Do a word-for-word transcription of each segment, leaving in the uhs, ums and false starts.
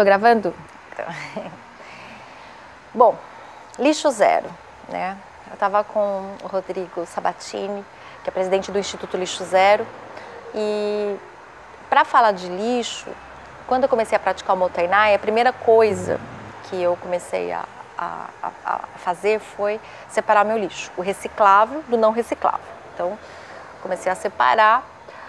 Tô gravando? Bom, lixo zero, né? Eu estava com o Rodrigo Sabatini, que é presidente do Instituto Lixo Zero, e para falar de lixo, quando eu comecei a praticar o Motainai, a primeira coisa que eu comecei a, a, a fazer foi separar meu lixo, o reciclável do não reciclável. Então, comecei a separar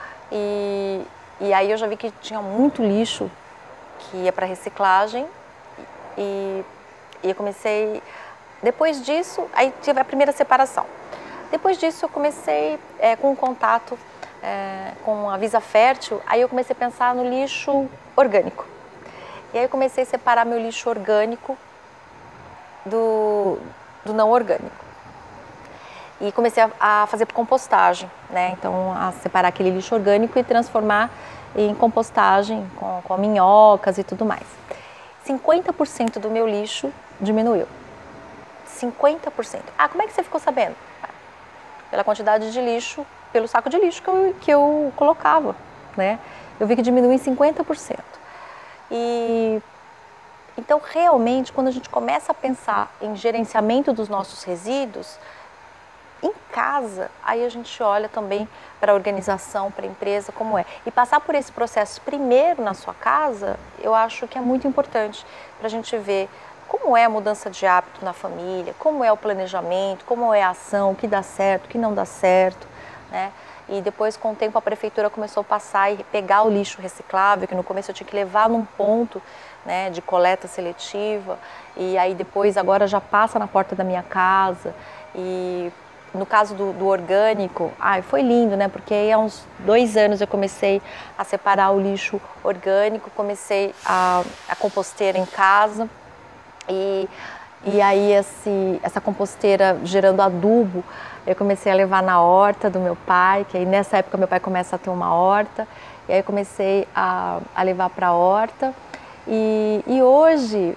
e, e aí eu já vi que tinha muito lixo que ia para reciclagem e, e eu comecei, depois disso, aí tive a primeira separação. Depois disso eu comecei é, com um contato é, com a Visa Fértil, aí eu comecei a pensar no lixo orgânico. E aí eu comecei a separar meu lixo orgânico do, do não orgânico. E comecei a, a fazer compostagem, né? Então a separar aquele lixo orgânico e transformar em compostagem com, com minhocas e tudo mais. cinquenta por cento do meu lixo diminuiu. cinquenta por cento. Ah, como é que você ficou sabendo? Pela quantidade de lixo, pelo saco de lixo que eu, que eu colocava, né? Eu vi que diminuiu em cinquenta por cento. E então, realmente, quando a gente começa a pensar em gerenciamento dos nossos resíduos, em casa, aí a gente olha também para a organização, para a empresa, como é. E passar por esse processo primeiro na sua casa, eu acho que é muito importante para a gente ver como é a mudança de hábito na família, como é o planejamento, como é a ação, o que dá certo, o que não dá certo, né? E depois, com o tempo, a prefeitura começou a passar e pegar o lixo reciclável, que no começo eu tinha que levar num ponto, né, de coleta seletiva, e aí depois, agora já passa na porta da minha casa. E no caso do, do orgânico, ai, foi lindo, né? Porque aí há uns dois anos eu comecei a separar o lixo orgânico, comecei a, a composteira em casa. E, e aí esse, essa composteira gerando adubo, eu comecei a levar na horta do meu pai, que aí nessa época meu pai começa a ter uma horta, e aí eu comecei a, a levar para a horta. E, e hoje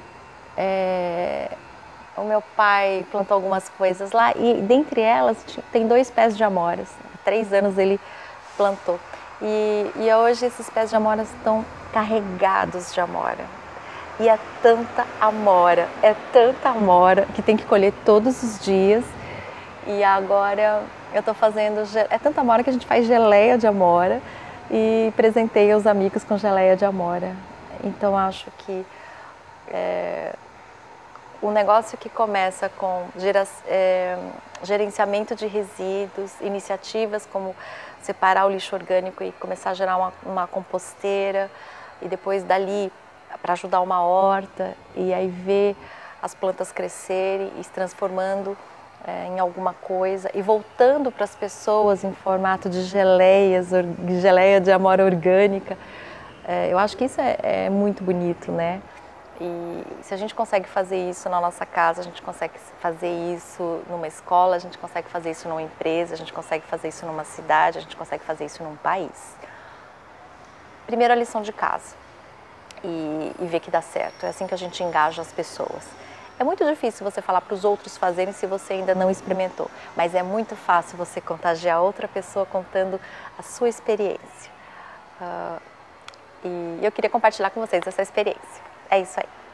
é, o meu pai plantou algumas coisas lá e dentre elas tem dois pés de amoras, há três anos ele plantou. E, e hoje esses pés de amoras estão carregados de amora. E é tanta amora, é tanta amora que tem que colher todos os dias. E agora eu estou fazendo, é tanta amora que a gente faz geleia de amora e presenteia os amigos com geleia de amora. Então acho que é, o negócio que começa com gera, é, gerenciamento de resíduos, iniciativas como separar o lixo orgânico e começar a gerar uma, uma composteira e depois dali para ajudar uma horta e aí ver as plantas crescerem e se transformando é, em alguma coisa e voltando para as pessoas em formato de geleias, geleia de amora orgânica. É, eu acho que isso é, é muito bonito, né? E se a gente consegue fazer isso na nossa casa, a gente consegue fazer isso numa escola, a gente consegue fazer isso numa empresa, a gente consegue fazer isso numa cidade, a gente consegue fazer isso num país. Primeiro a lição de casa. E, e ver que dá certo, é assim que a gente engaja as pessoas. É muito difícil você falar para os outros fazerem se você ainda não experimentou, mas é muito fácil você contagiar outra pessoa contando a sua experiência. Uh, e eu queria compartilhar com vocês essa experiência. É isso aí.